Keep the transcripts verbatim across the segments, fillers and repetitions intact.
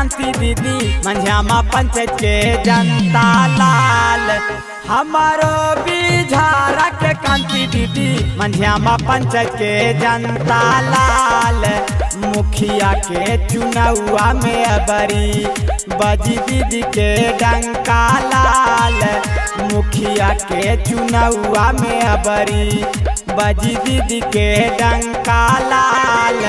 कांति दीदी मंझियामा पंचायत के जनता लाल। हमारो बिझारा के कांति दीदी मंझियामा पंचायत के जनता लाल। मुखिया के चुनावा में अबरी बजी दीदी के डंका लाल। मुखिया के चुनावा में अबरी बजी दीदी के डंका लाल।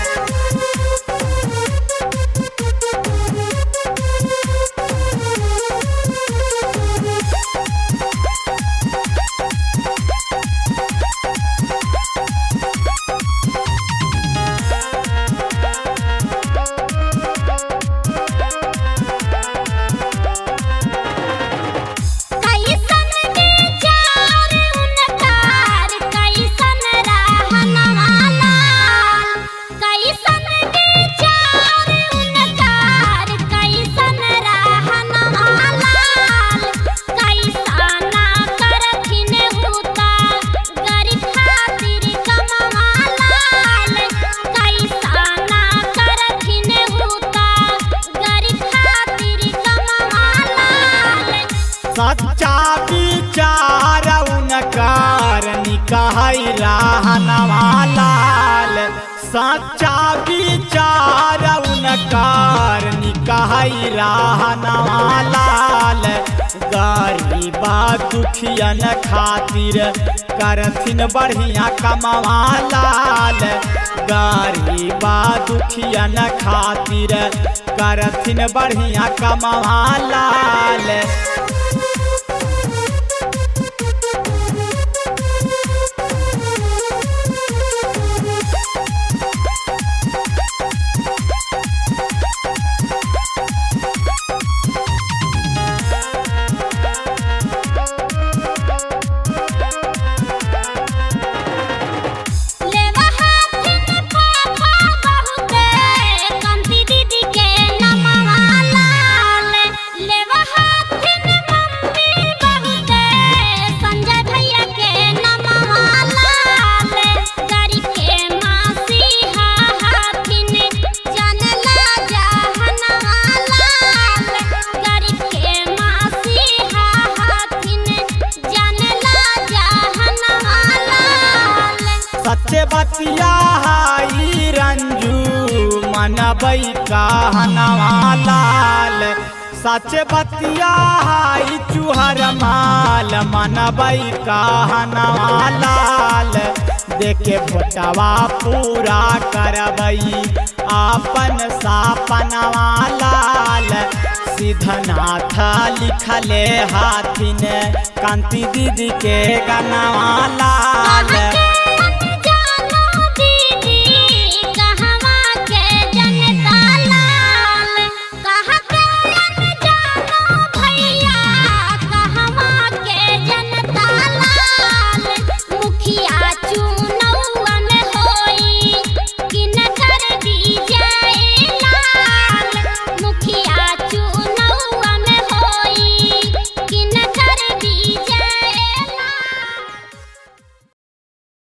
सच्चा विचार उनकार निकाय रहनवा लाल। सच्चा विचार उनकार निकाय रहनवा लाल। गरीबा दुखियन खातिर करथिन बढ़िया कमवा लाल। गरीबा दुखियन खातिर करथिन बढ़िया कमवा लाल। सच्चे बतिया हाई रंजू मनबई कहनवा लाल। सच्चे बतिया हाई चुहर माल मनबई कहनवा लाल। देखे भोटवा पूरा करबई आपन सपनवा लाल। सिद्धनाथ लिखले हाथिन कांति दीदी के गनवा लाल।